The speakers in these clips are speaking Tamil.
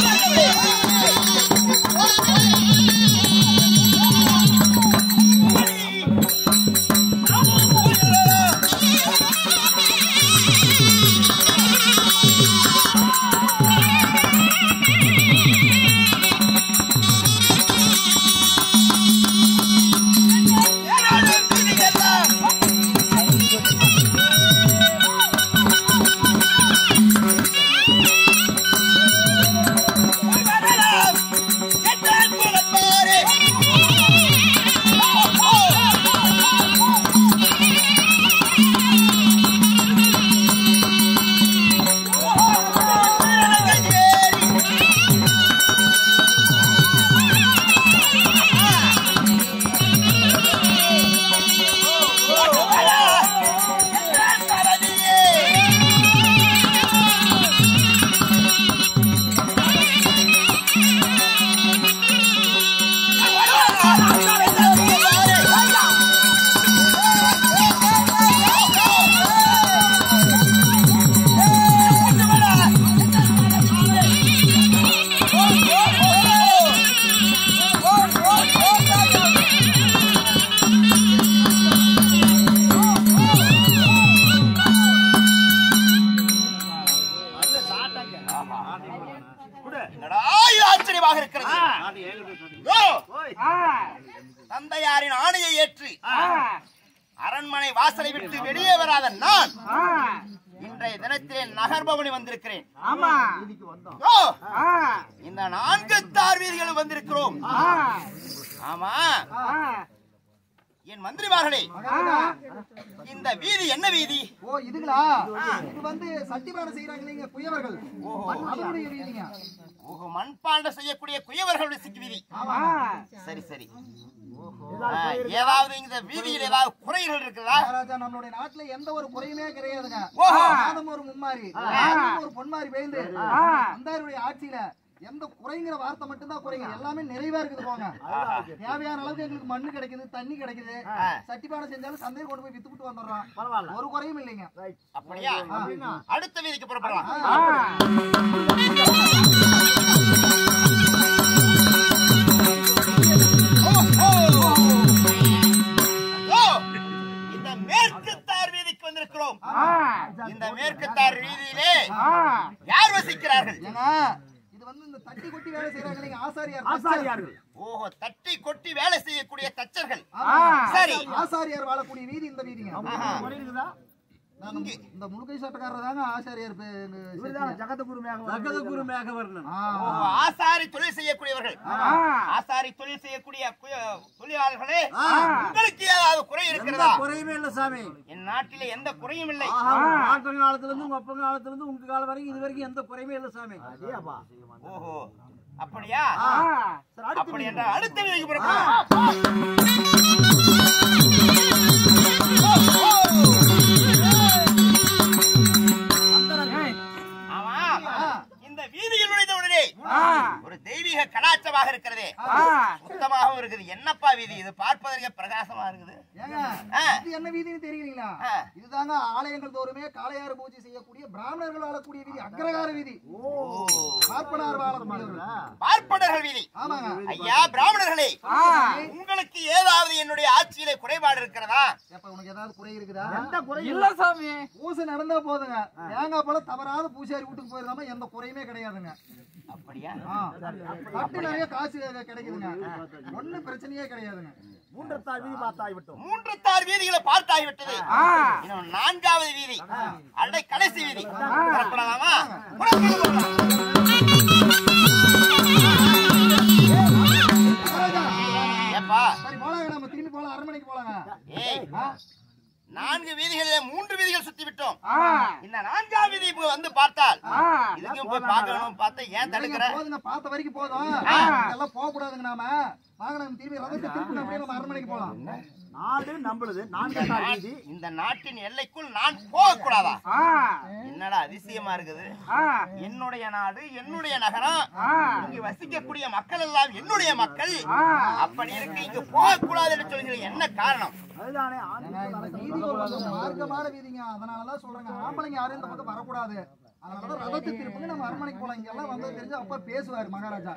தந்தையாரின் ஆணையை ஏற்று அரண்மனை வாசலை விட்டு வெளியே வராத நான் இன்றைய தினத்திலே நகர்பவனி வந்திருக்கிறேன். இந்த 4 தார் வீதிகளும் வந்திருக்கிறோம். ஆமா என் மந்திரிமார்களே, இந்த வீதி என்ன வீதி? ஓ இதுங்களா? இது வந்து சட்டிபாடம் செய்யறாங்க குயவர்கள். அதனுடைய வீதிங்க. ஓஹோ, மண்பாண்ட செய்யக்கூடிய குயவர்களுடைய சிக்கு வீதி. சரி சரி. ஏதாவது இந்த வீதியில் ஏதாவது குறைகள் இருக்குதா? ராஜா, நம்மளுடைய நாட்டுல எந்த ஒரு குறையுமே கிடையாதுங்க. ஒரு மும்மாரி ஒரு பொன்மாரி பெய்ந்து அந்தாருடைய ஆட்சியில எந்த குறைங்கிற வார்த்தை மட்டும்தான் குறைங்க, எல்லாமே நிறைவா இருக்குது. போங்க, தேவையான அளவுக்கு எங்களுக்கு மண்ணு கிடைக்குது, தண்ணி கிடைக்குது. சட்டிப்பாடம் செஞ்சாலும் சந்தையை கொண்டு போய் வித்துட்டு வந்துடுறோம், ஒரு குறையும் இல்லைங்க. அப்படியா? அடுத்த வீதிக்கு புறப்படலாம். இந்த மேற்குத்தார் வீதிக்கு வந்திருக்கிறோம். இந்த மேற்குத்தார் வீதியிலே யார் வசிக்கிறார்கள்? இந்த தட்டி கொட்டி வேலை செய்யறாங்க ஆசாரியார்கள். ஓஹோ, தட்டி கொட்டி வேலை செய்யக்கூடிய தச்சர்கள். சரி, ஆசாரியார் வாழக்கூடிய வீதி இந்த வீதிங்க. இந்த முழுக்கை சட்டக்காரர் தாங்க ஆசாரியார். ஜகதகுரு மேகவர்ணன். ஆசாரி தொழில் செய்யக்கூடியவர்கள், ஆசாரி தொழில் செய்யக்கூடிய தொழிலாளர்களே, உங்களுக்கு ஏதாவது குறை இருக்கிறதா? குறையுமே இல்ல சாமி, என் நாட்டிலே எந்த குறையும் இல்லை. காலத்துல இருந்து உங்க அப்பா காலத்துல இருந்து உங்க காலம் வரைக்கும் இது வரைக்கும் எந்த குறையுமே இல்ல சாமி. ஓஹோ, அப்படியா? அப்படி என்றால் அடுத்த வீதிக்கு புறப்படலாம். வீதியில் நுழைந்தவுடனே ஒரு தெய்வீக கலாச்சாரமாக இருக்கிறதே, சுத்தமாகவும் இருக்குது. என்னப்பா வீதி இது? பார்ப்பதற்கு பிரகாசமா இருக்குது. என்ன வீதின்னு தெரியுங்களா? இதுதாங்க ஆலயங்கள் தோறுமே காளையாறு பூஜை செய்யக்கூடிய பிராமணர்கள் வாழக்கூடிய வீதி, அக்ரகார வீதி. பார்ப்பனர்கள் வீதி. ஐயா பிராமணர்களே, உங்களுக்கு ஏதாவது என்னுடைய ஆட்சியிலே குறைபாடு இருக்கிறதா? உனக்கு ஏதாவது குறை இருக்குதா? எந்த குறை இல்ல சாமி. பூசை நடந்தா போதுங்க, தேங்காய் போல தவறாத பூசாரி வீட்டுக்கு போயிருந்தாம எந்த குறையுமே கிடையாதுங்க. அப்படியா? பட்டு நிறைய காசு கிடைக்குதுங்க, ஒன்னும் பிரச்சனையே கிடையாதுங்க. 3 தார் வீதி பார்த்தாகிவிட்டோம். 3 தார் வீதிகளை பார்த்தாகிவிட்டது. இன்னும் 4வது வீதி, அடை கடைசி வீதி. புறப்படலாமா? ஏப்பா, சரி போலாங்க, நம்ம திரும்பி போலாம், அரண்மனைக்கு போலாங்க. ஏய், 4 வீதிகளிலே 3 வீதிகள் சுத்தி விட்டோம். இந்த 4ஆம் வீதி வந்து பார்த்தால் இதுக்கும் போய் பார்க்கணும். பார்த்தா ஏன் தடுக்கிற? போதுங்க, பார்த்த வரைக்கும் போதும், எல்லாம் போக கூடாதுங்க. நாம வாங்க, நம்ம திரும்பி ரதத்தை திருப்பி நம்ம அரண்மனைக்கு போலாம். நாடு நம்மளுது, 4 தார் வீதி. இந்த நாட்டின் எல்லைக்குள் நான் போக கூடாதா? என்னடா அதிசயமா இருக்குது. என்னுடைய நாடு, என்னுடைய நகரம், இங்கு வசிக்கக்கூடிய மக்கள் எல்லாம் என்னுடைய மக்கள். அப்படி இருக்கு, இங்கு போக கூடாது என்று சொல்கிறீங்க, என்ன காரணம்? அதுதானே வீதி ஒரு மார்க்கமான வீதிங்க, அதனாலதான் சொல்றேங்க. ஆம்பளைங்க யாரும் இந்த பக்கம் வரக்கூடாது. அதனால ரதத்தை திருப்புங்க நம்ம அரண்மனைக்கு போலாம். இங்க எல்லாம் வந்தது தெரிஞ்சு அப்ப பேசுவாரு மகாராஜா.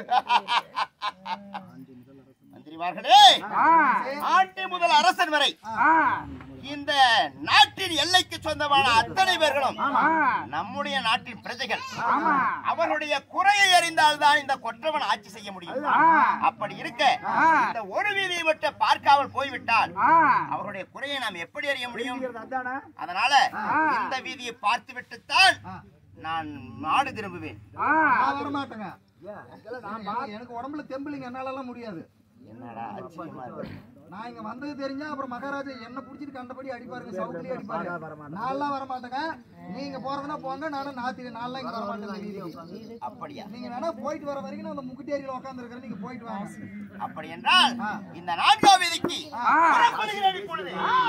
மந்திரிமார்களே, ஆண்டி முதல் அரசன் வரை இந்த நாட்டின் எல்லைக்கு சொந்தமான அத்தனை பேர்களும் நம்முடைய நாட்டின் பிரஜைகள். அவருடைய குறையை அறிந்தால்தான் இந்த கொற்றவன் ஆட்சி செய்ய முடியும். அப்படி இருக்க இந்த ஒரு வீதியை மட்டும் பார்க்காமல் போய்விட்டால் அவருடைய குறையை நாம் எப்படி அறிய முடியும்? அதனால இந்த வீதியை பார்த்து விட்டுத்தான் நான் நாடு திரும்புவேன். வரமாட்டேங்க, எனக்கு உடம்புல தெம்பிளிங்க, என்னால எல்லாம் முடியாது. என்னடா ஆச்சரியமா இருக்கு. நான் இங்க வந்தது தெரிஞ்சா அப்புறம் மகாராஜா என்ன புடிச்சிட்டு கண்டபடி அடிப்பாருங்க, சவுக்கிலே அடிப்பாரு. நான்லாம் வரமாட்டேங்க, நீங்க போறதுன்னா போங்க, நானும் நான்லாம் இங்க வரமாட்டேன். அப்படியா? நீங்க வேணா போயிட்டு வர வரைக்கும் நான் அந்த முக்குட்டேரியில உட்கார்ந்து இருக்கிறேன், நீங்க போயிட்டு வாங்க. அப்படி என்றால் இந்த 4ஆம் வீதிக்கு புறப்படுகிறேன் இப்பொழுது.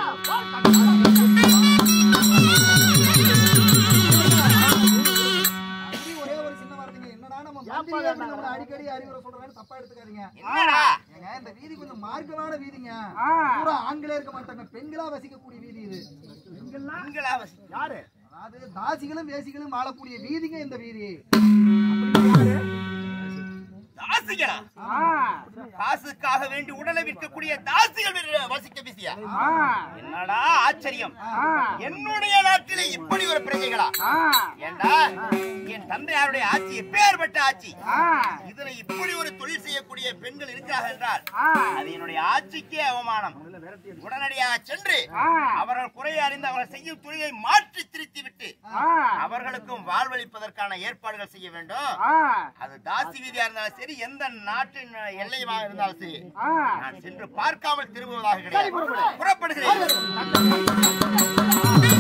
ஒரே ஒரு சின்ன வார்த்தைங்க, என்னடா நம்ம மந்திரி அடிக்கடி அறிவுரை சொல்றேன்னு தப்பா எடுத்துக்காதீங்க. என்னடா இந்த வீதி கொஞ்சம் மார்க்கமான வீதிங்க, பூரா ஆண்களே இருக்க மாட்டாங்க, பெண்களா வசிக்கக்கூடிய வீதி இது. பெண்களா யாரு? அதாவது தாசிகளும் வேசிகளும் வாழக்கூடிய வீதிங்க இந்த வீதி. தாசிகளா? காசுக்காக வேண்டி உடலை விற்கக்கூடிய தாசிகள் வசிக்க வீசியா? என்னடா ஆச்சரியம்! என்னுடைய நாட்டிலே இப்படி ஒரு பிரஜைகளா? ஏண்டா என் தந்தையாருடைய ஆட்சி எப்பேற்பட்ட ஆட்சி! இதுல இப்படி ஒரு தொழில் செய்யக்கூடிய பெண்கள் இருக்கிறார்கள் என்றால் அது என்னுடைய ஆட்சிக்கே அவமானம். உடனடியாக சென்று அவர்கள் குறையை அறிந்து அவர்கள் செய்யும் தொழிலை மாற்றி திருத்தி விட்டு அவர்களுக்கும் வாழ்வளிப்பதற்கான ஏற்பாடுகள் செய்ய வேண்டும். அது தாசி வீதியா இருந்தாலும் சரி, எந்த நாட்டின் எல்லையாக இருந்தாலும் சரி, நான் சென்று பார்க்காமல் திரும்புவதாக கிடையாது. புறப்படுகிறேன்.